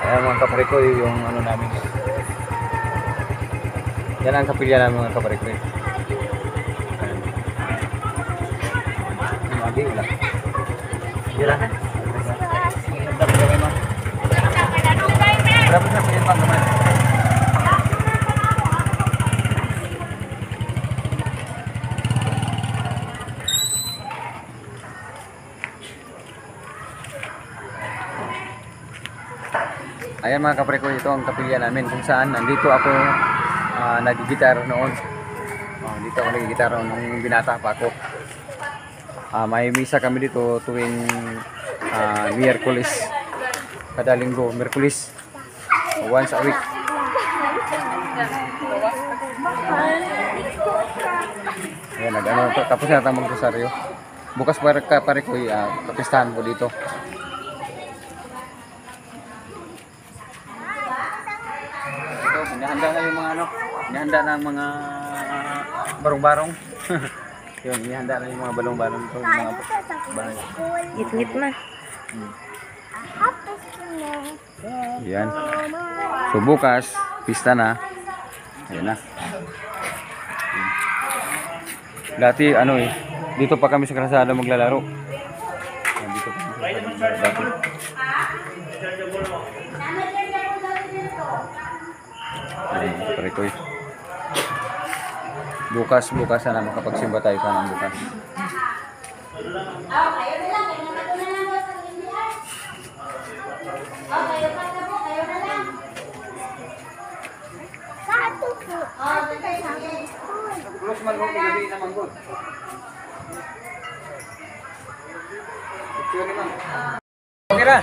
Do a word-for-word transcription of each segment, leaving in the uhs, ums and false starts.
Ayan mga kapare ko, yung ano namin. Yan ang kapilya namin mga kapare ko. Magi ulah. Dira. Berapa sa pinit bang naman? Ayan mga kapre ko, ito ang kapilya namin kung saan nandito ako uh, nagigitar noon. Uh, dito ako nagigitar noon nung binata pa ako. Uh, may misa kami dito tuwing uh, Miyerkules. Kada linggo, Miyerkules. Once a week. Ayan, nag-ano to. Tapos na natin mag-rosaryo. Bukas para kapare ko, uh, kapistahan ko dito. Inihanda na yung mga ano, inihanda na ang mga barong-barong. Yun, inihanda na yung mga balong-balong ito, yung mga bahay. Ngit-ngit man. Hmm. Yan. So bukas, pista na. Ayan na. Yan. Dati ano eh, dito pa kami sa kalsada maglalaro. Yan, dito pa kami sa kalsada dati. Ayan, pare ko eh. Bukas, bukas na makapagsimba tayo pa ng bukas. Close man mo, gabi na manggod. Okay ra.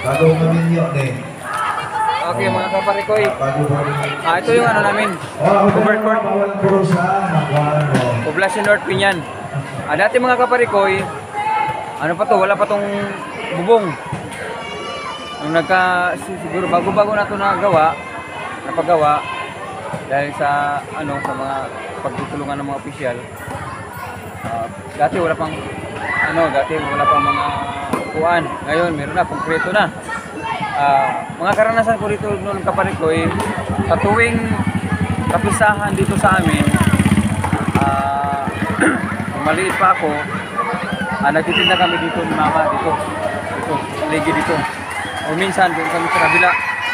Okay mga kaparikoy. Ah, ito yung ano namin. Covered court. Poblacion North Pinyan. Ah, dati mga kaparikoy, ano pa to, wala pa tong bubong. Nung nagka siguro bago-bago na to nagawa, napagawa dahil sa ano sa mga pagtutulungan ng mga opisyal. Uh, dati wala pang ano, dati wala pang mga upuan. Ngayon meron na, konkreto na. Uh, mga karanasan ko dito noong kaparikoy, sa tuwing kapisahan dito sa amin, uh, maliit pa ako, uh, nagtitinda kami dito ni mama dito, dito, ligi dito. O minsan doon kami sa kabila.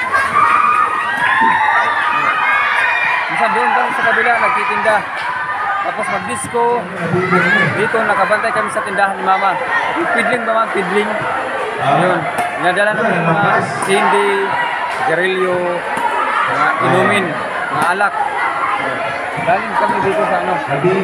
Minsan doon kami sa kabila nagtitinda. Tapos mag-disco. Dito nakabantay kami sa tindahan ni mama. Pidling ba mga pidling? Yun. Inadala namin yung mga hindi, garilyo, mga inumin, mga alak. Galing kami dito sa ano.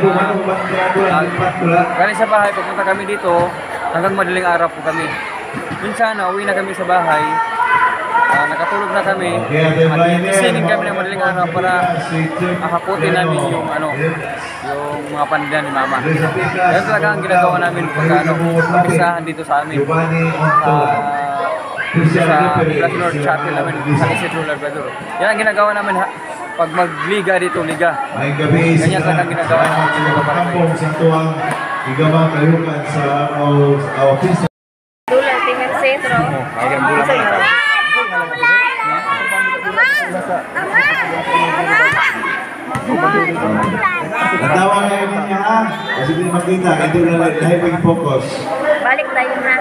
Uh, galing sa bahay, pagpunta kami dito, hanggang madaling araw po kami. Minsan, nauwi na kami sa bahay, uh, nakatulog na kami, at isinin kami ng madaling araw para akaputin namin yung ano, yung mga paninda ni mama. Yan talaga ang ginagawa namin pagka ano, kapisahan dito sa amin. Uh, sa Poblacion North Chapel namin, sa Isidro Labrador. Yan ang ginagawa namin ha, pag magliga dito, liga. Ganyan talaga ang ginagawa namin dito para kayo. Dula, tingnan sa sentro. Ay, ang bulan na. Natawa na yun niya ha. Kasi hindi makita, ito na live yung focus. Balik tayo na.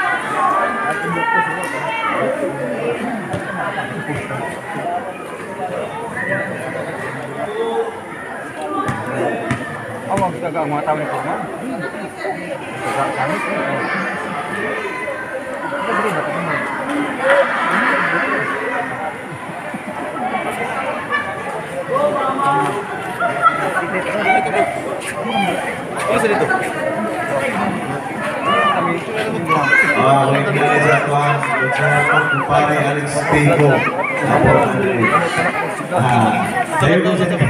Awang kita ang mga tao ni Purman. Sa kami. Ano sa dito? Kami. Ah, may kaya sa kwan. Sa pagpupare Alex Pico. Ah, sayo ko sa tabi.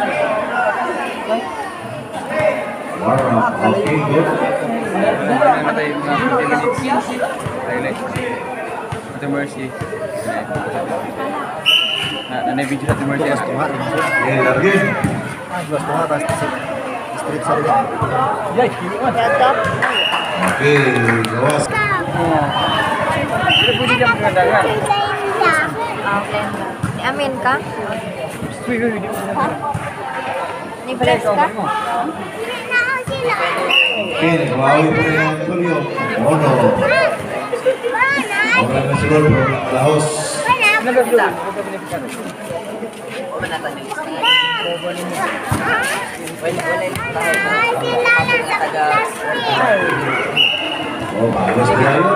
Okay, good. tayo mga twenty minutes. Highlight. Ate Mercy. Na na video sa Ate Mercy. Eh, lagi. Yay, kini man. Oke, gawas. Oh. Pero pwede ka magdagan. Okay. Amin ka? Uy, uy, di ko na. Ni bless ka? Oke, kawawi po rin ang tulyo. Ono. Orang na siguro po, lahos. Nagagawin. Oh, bagus dia yun.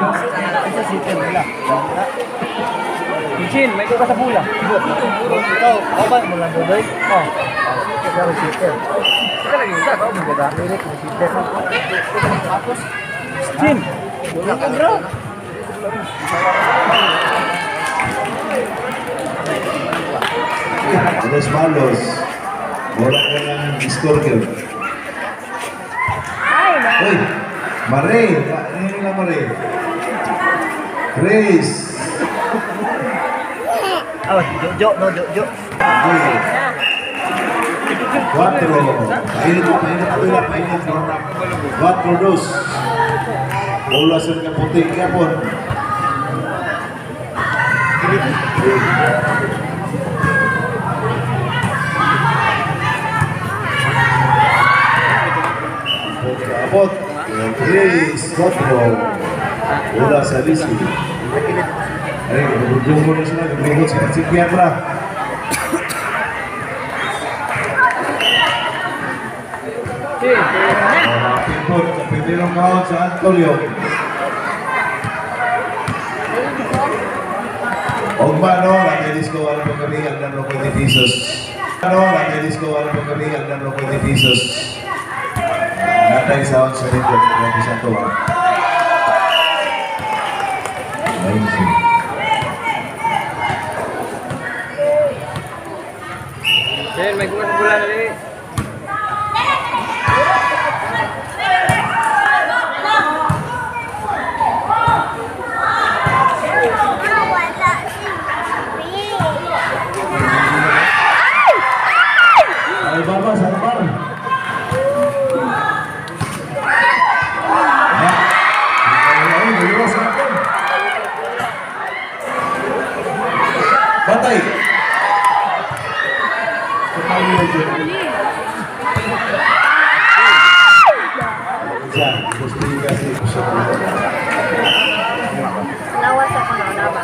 Eugene, may ikaw ka sa pula. Ikaw, kapan mo lang doon? Oh. Ikaw ang sitter. Ikaw lagi yung ikaw, mo ganda. Lirik ang sitter. Eugene! Wala ka bro! Los malos. Bola ko ng stalker. Uy, Mare, ano nila Mare? Grace. Oh, Jojo, no, Jojo. Okay. Cuatro. Painit, painit, painit, painit. Cuatro, dos. Bola sa kaputing kapon. Kapot. Grace, cuatro. Bola sa Lisi. Ay, nagugulong na sila. Nagugulong sila si Piedra. Pipot, pwede ng kaon sa Antonio. Ogba, no? Nag-edis ko wala pang kami ang nanong twenty pesos. No? Nag-edis ko wala pang kami ang nanong twenty pesos. Natay sound sa nito. Kaya sa ito, ha? Ayun siya. Then, may kuha sa pula na rin. Ay, baba, sabar. Batay. Diyan, gusto yung kasi siya. Nawas ako na, nawa.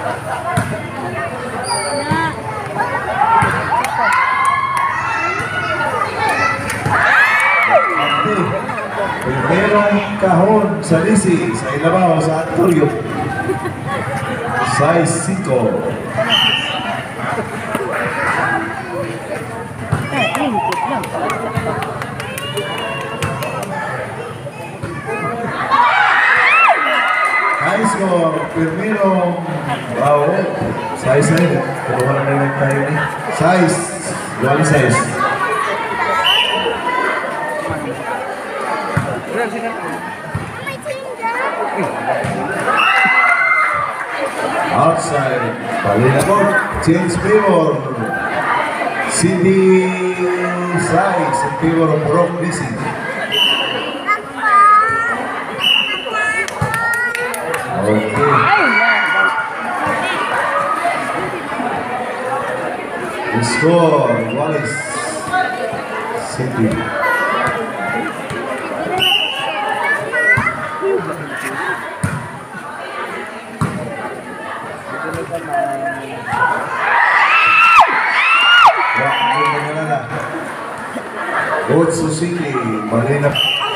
Primerong kahon sa Lisi, sa Ilabaw, sa Antonio. Size cinco. High score, primerong wow, size na yun. Pero wala na lang tayo ni. Size, wala size. Outside, Palinabot, change favor. Cindy size in favor of Brock Lisi. Okay. The score, Wallace, Cindy. Coach Susili, Marina.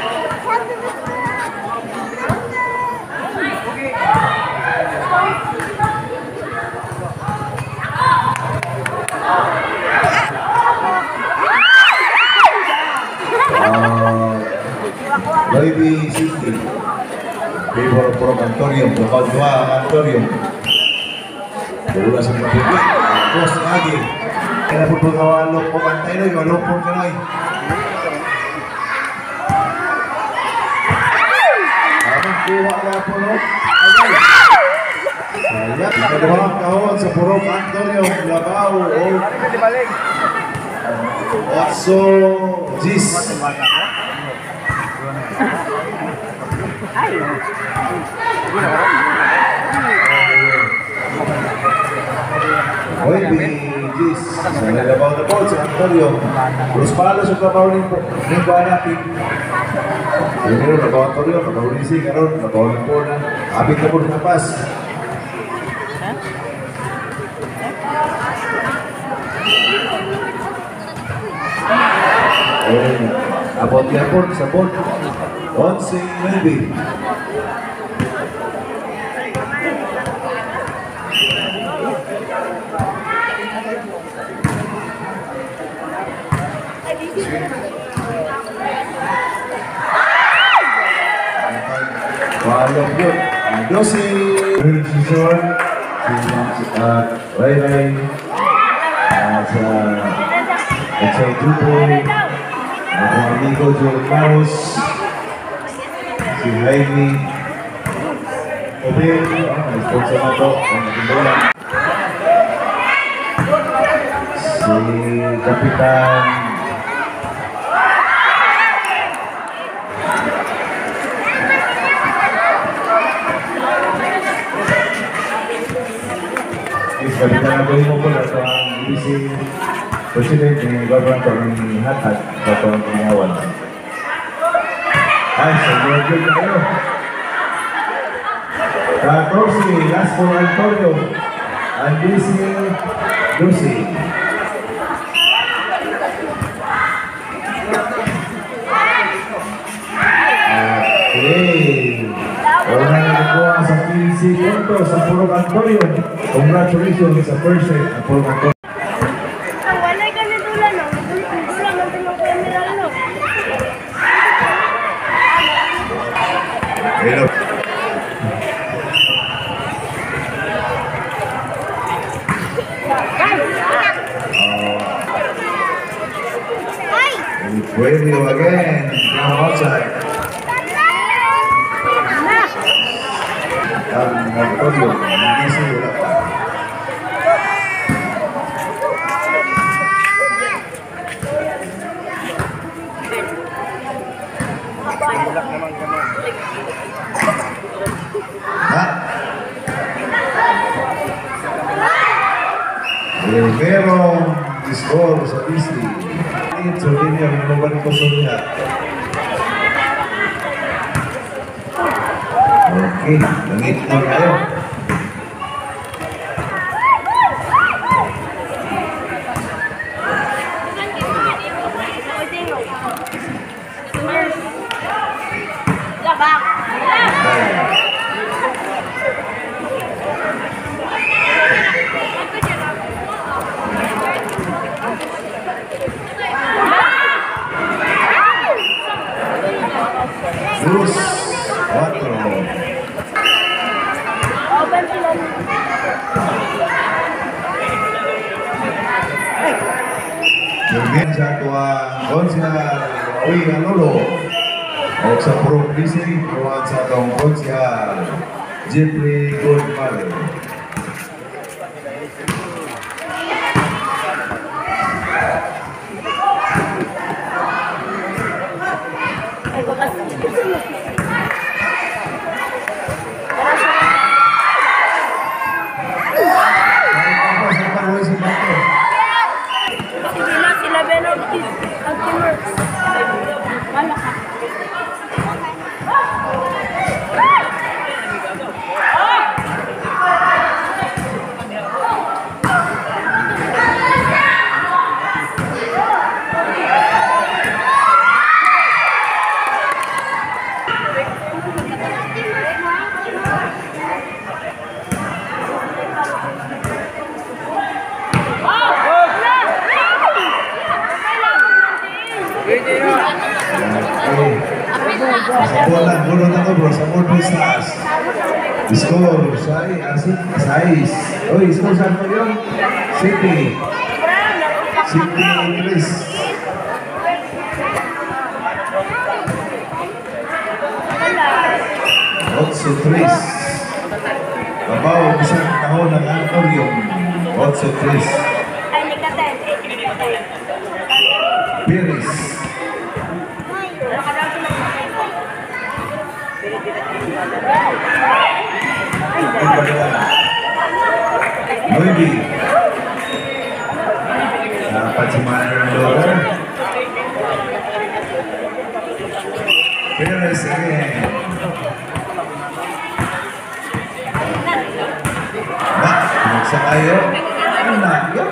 Baby City, favor pro Antonio, dapat dua Antonio. Bola sa kapitid, Boss lagi. Kaya po po kawalok po bantay no, walok po kanoy. Tama. kuha na po, no? Sayang, ikaduhang kahon sa Purok Antonio, Labaw, o Otso Gis. Hoy, Gis. Sa Labaw na po, sa Antonio. Los palos yung Labaw ni Ba natin. Pero Labaw Antonio, Labaw ni Si, karon Labaw na po na. Abit na po ng kapas. Abot niya po sa bot. Once maybe. Walong yun. Dosi. Season. Si Ray Ray. Sa Echay Dupoy. Ang amigo Joel Maus. Si Jaime. Obel. Ang sponsor na to. Ang timbulan. Si Kapitan Kapitan Aboy mo po na ito ang I B C President ng Government ng Hatag ito ang pinawan. Ay, sa mga good na kayo. Katorsi, last for Antonio. And this is Lucy. Okay. Una na nakuha sa quince puntos sa Purok Antonio. Congratulations sa first set ng Purok Antonio. Wala ka na dula, no? Dula, natin ang camera, no? Hello. Preview again from outside. Ang Antonio, hindi siya wala pa. Ha? Eh, merong score sa Disney. So, hindi niya minubalik ko sa niya. Okay, langit na kayo. Dos, cuatro. Kemudian satu konsihal Awi Anolo. O sa Purok Disney, kawan sa atong konsihal Jeffrey Goldmale. Sa bola, bola na to bro, sa bola stars. Score, say, asin, size. Oy, score saan mo yun? City. City, English. Otso Tris. Babaw, isang kahon ng auditorium. Otso Tris. Ay, nikaten. Piris. Nuevi. Dapat si Manuel Logan. Perez again. Nah, sa kayo. Ano na? Yun.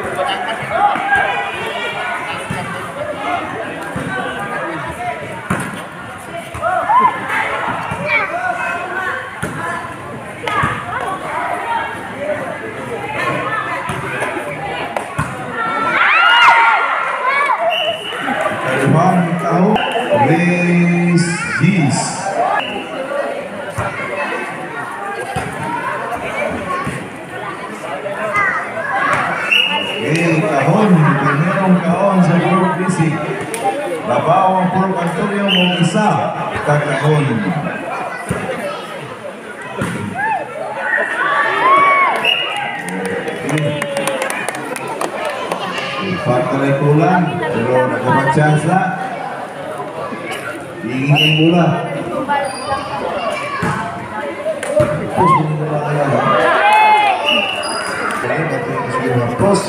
Kalawang tao. Race G's. Eh, kahon. Primerong kahon sa Puro Busy. Babaw ang Puro Cantorio mong isa. Kakahon. Faktor kulang, pero nagkamag-chance na. Iingin yung bola. Post mo nila kaya. Kaya ba't yung sulihan? Post.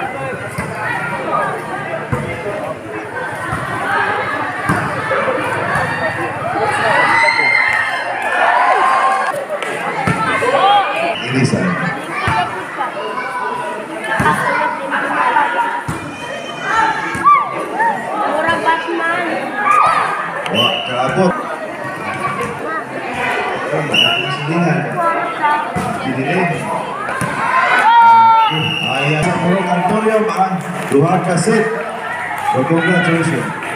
Ilisan. Mura Batman. Wah, kabot. Oh, nakasindihan. Dinilin. Ayan sa Puro Cantorio, ang duha ka set. So, congratulations.